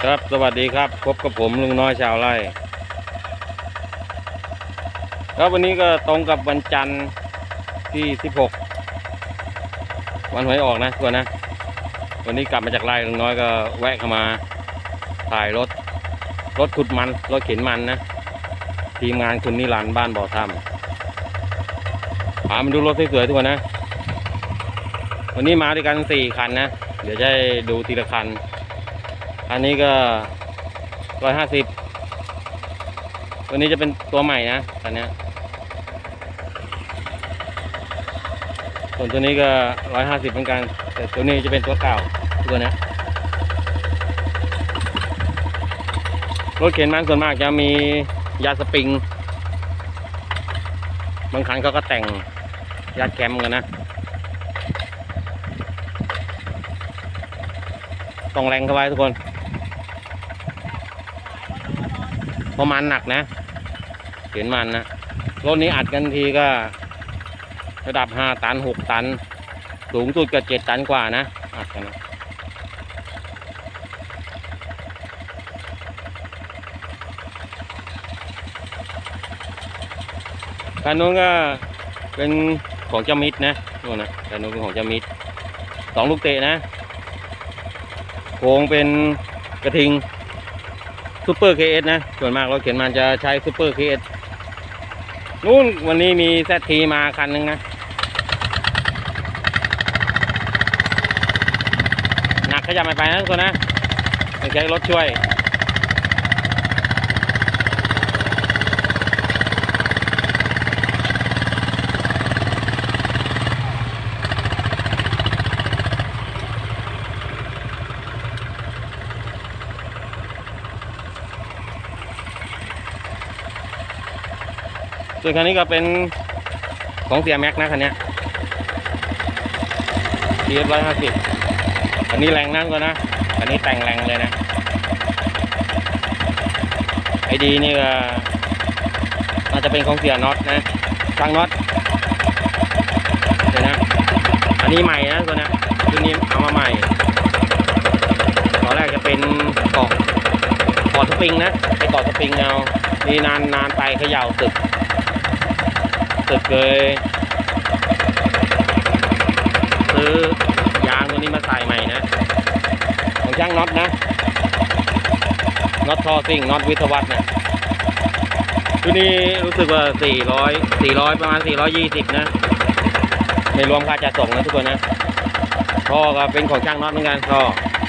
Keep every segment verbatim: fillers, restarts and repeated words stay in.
ครับสวัสดีครับพบกับผมลุงน้อยชาวไร่ครับวันนี้ก็ตรงกับวันจันทร์ที่สิบหกวันหวยออกนะตัวนะวันนี้กลับมาจากไร่ลุงน้อยก็แวะเข้ามาถ่ายรถรถขุดมันรถเข็นมันนะทีมงานคุณนิรันดร์บ้านบ่อถ้ำพามาดูรถสวยๆทุกคนนะวันนี้มาด้วยกันสี่คันนะเดี๋ยวจะให้ดูทีละคันอันนี้ก็ร้อยห้าสิบวันนี้จะเป็นตัวใหม่นะคันนี้ส่วนตัวนี้ก็ร้อยห้าสิบเหมือนกันแต่ตัวนี้จะเป็นตัวเก่าตัวนี้รถเข็นมันส่วนมากจะมียาสปริงบางคันเขาก็แต่งยาแคมกันนะต้องแรงเข้าไว้ทุกคนเพราะมันหนักนะเข็นมันนะรถนี้อัดกันทีก็ระดับห้าตันหกตันสูงสุดก็เจ็ดตันกว่านะอัดกันนะคันนู้นก็เป็นของเจ้ามิตรนะนู่นนะคันนู้นเป็นของเจ้ามิตรสองลูกเตะนะโครงเป็นกระทิงซูเปอร์เคเอสนะส่วนมากรถเข็นมันจะใช้ซูเปอร์เคเอสนู่นวันนี้มีแซดทีมาคันนึงนะหนักขยับไม่ไปนะทุกคนนะต้องใช้รถช่วยส่วนคันนี้ก็เป็นของเสียแม็กนะคันนี้ทีเอฟร้อยห้าสิบอันนี้แรงนั่นก็นะอันนี้แต่งแรงเลยนะไอดีนี่ก็น่าจะเป็นของเสียน็อตนะช่างน็อตเดี๋ยวนะอันนี้ใหม่นะตัวนี้ตัวนี้เอามาใหม่ตอนแรกจะเป็นเกาะเกาะสปริงนะไอเกาะสปริงเอานี่นานนานไปเขย่าตึกตึกเลยซื้อยางตัวนี้มาใส่ใหม่นะของช่างน็อตนะน็อตทอซิ่งน็อตวิทวัฒน์นะตัวนี้รู้สึกว่าสี่ร้อย สี่ร้อยประมาณสี่ร้อยยี่สิบนะไม่รวมค่าจัดส่งนะทุกคนนะท่อก็เป็นของช่างน็อตเหมือนกันท่อ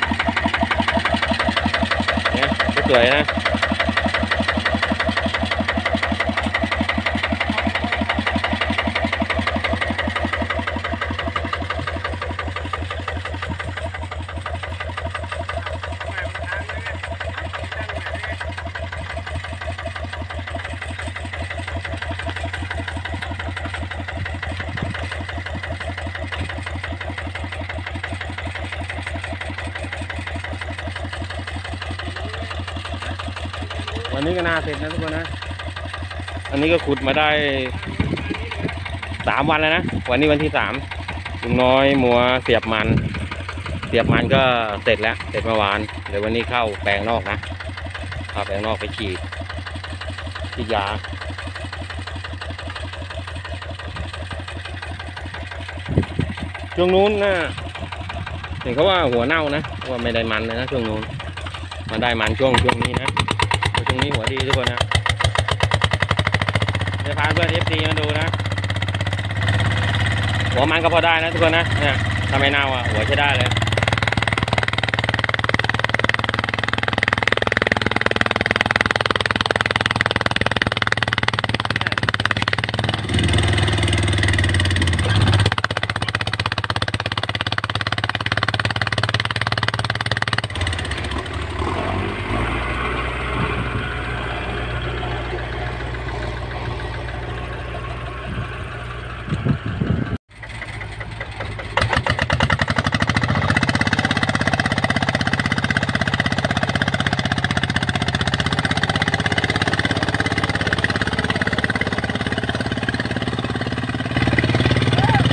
เนี่ยสวยๆนะวันนี้ก็น่าเสร็จนะทุกคนนะอันนี้ก็ขุดมาได้สามวันแล้วนะวันนี้วันที่สามลุงน้อยมัวเสียบมันเสียบมันก็เสร็จแล้วเสร็จเมื่อวานเดี๋ยววันนี้เข้าแปลงนอกนะเข้าแปลงนอกไปฉีดฉีดยาช่วงนู้นนะเห็นเขาว่าหัวเน่านะว่าไม่ได้มันเลยนะช่วงนู้นมาได้มันช่วงช่วงนี้นะช่วงนี้หัวดีทุกคนนะจะพาเพื่อน เอฟ ซี มาดูนะหัวมันก็พอได้นะทุกคนนะเนี่ยทำไมเน่าอ่ะหัวใช้ได้เลย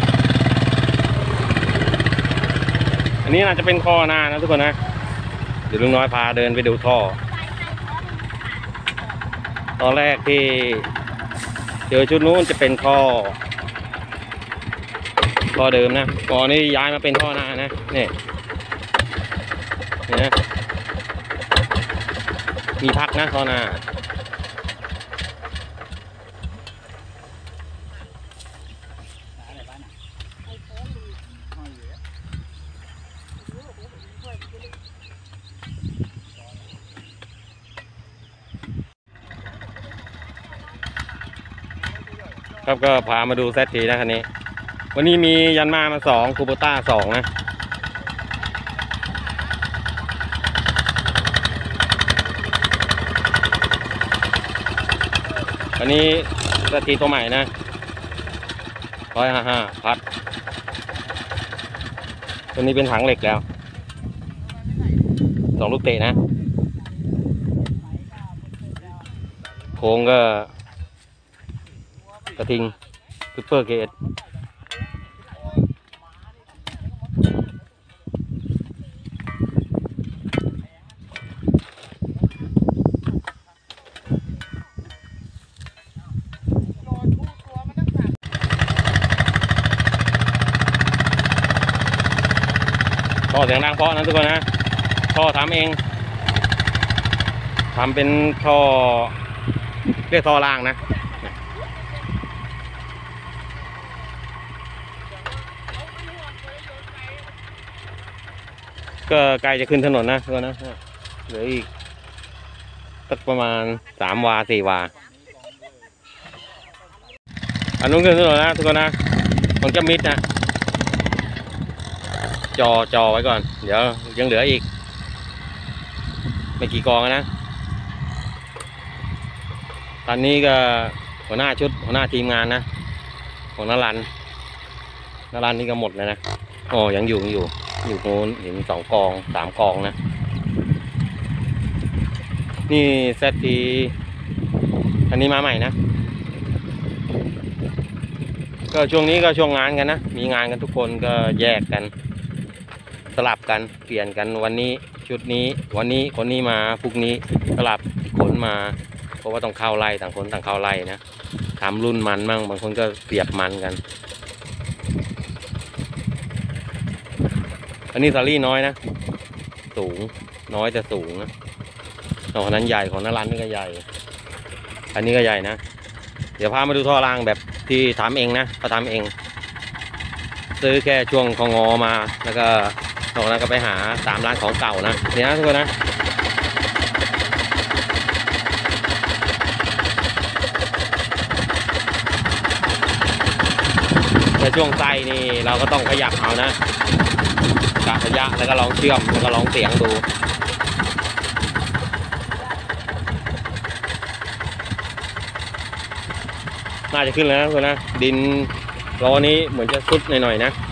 อันนี้น่าจะเป็นคอหน้านะทุกคนนะดี๋ยวลุงน้อยพาเดินไปดูท่อตอนแรกที่เจอชุดนู้นจะเป็นท่อท่อเดิมนะตอนนี้ย้ายมาเป็นท่อหน้านะนี่นี่นะมีพักนะท่อหน้าครับก็พามาดูแซดทีนะคันนี้วันนี้มียันมามาสองคูโบต้าสองนะอันนี้แซดทีตัวใหม่นะร้อยห้าห้าพัดตัวนี้เป็นถังเหล็กแล้วสองลูกเตะนะโค้งก็กระทิงซุปเปอร์เกตท่อเสียงดังเพราะนะทุกคนนะท่อทำเองทำเป็นท่อเรียกท่อล่างนะก็ใกล้จะขึ้นถนนนะทุกคนนะเหลืออีกสักประมาณสามวาสี่วาอันนู้นขึ้นถนนนะทุกคนนะของเจ้ามิดนะจอจอไว้ก่อนเดี๋ยวยังเหลืออีกไม่กี่กองนะตอนนี้ก็หัวหน้าชุดหัวหน้าทีมงานนะของนรันนรันนี่ก็หมดเลยนะอ๋อยังอยู่ยังอยู่อยู่โน้นเห็นสองกองสามกองนะนี่แซดทีอันนี้มาใหม่นะก็ช่วงนี้ก็ช่วงงานกันนะมีงานกันทุกคนก็แยกกันสลับกันเปลี่ยนกันวันนี้ชุดนี้วันนี้คนนี้มาพรุ่งนี้สลับคนมาเพราะว่าต้องเข้าไล่ต่างคนต่างเข้าไล่นะทำรุ่นมันมั่งบางคนก็เสียบมันกันอันนี้ซารี่น้อยนะสูงน้อยแต่สูงนะของนั้นใหญ่ของนั้นร้านนี่ก็ใหญ่อันนี้ก็ใหญ่นะเดี๋ยวพามาดูท่อรางแบบที่ทำเองนะเขาทำเองซื้อแค่ช่วงของอมาแล้วก็นอกนั้นก็ไปหาตามร้านของเก่านะเนี่ยนะทุกคนนะในช่วงไส้นี่เราก็ต้องขยับเอานะกะระยะแล้วก็ลองเชื่อมแล้วก็ลองเสียงดูน่าจะขึ้นแล้วนะทุกคนนะดินล้อนี้เหมือนจะซุดหน่อยๆนะ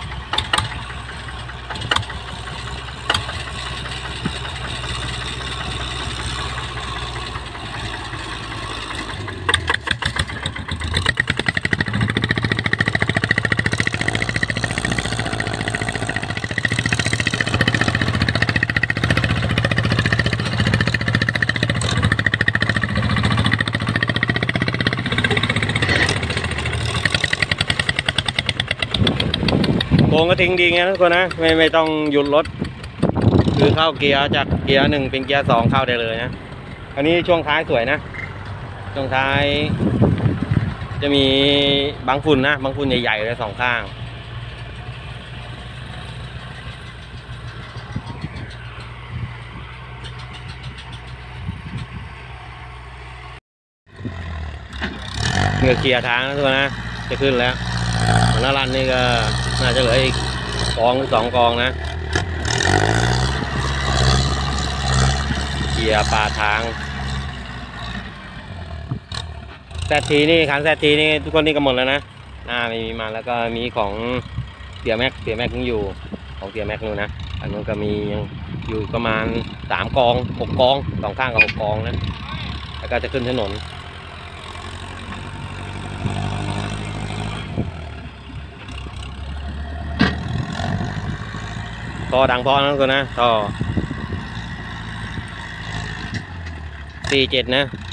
โค้งก็ทิ้งดีไงทุกคนนะไม่ไม่ต้องหยุดรถคือเข้าเกียร์จากเกียร์หนึ่งเป็นเกียร์สองเข้าได้เลยนะอันนี้ช่วงท้ายสวยนะช่วงท้ายจะมีบางฝุ่นนะบางฝุ่นใหญ่ๆเลยสองข้างเหงื่อเกียร์ทางนะทุกคนนะจะขึ้นแล้วหน้ารันนี่ก็น่าจะเหลืออีกกองหรือสองกองนะเกียร์ปลาทางแซดทีนี่คันแซดทีนี่ทุกคนนี่ก็หมดแล้วนะหน้าไม่มีมาแล้วก็มีของเสียแม็กเสียแม็กยังอยู่ของเสียแม็กนู่นนะอันนู้นก็มียังอยู่ประมาณสามกองหกกองสองข้างกับหกกองนะแล้วก็จะขึ้นถนนท่อดังพอนะทุกคนนะท่อสี่เจ็ดนะ